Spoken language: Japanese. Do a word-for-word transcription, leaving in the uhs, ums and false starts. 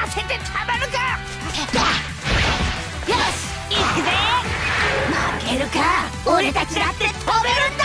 せてたまるか。よし行くぜ。負けるか。俺たちだって飛べるんだ。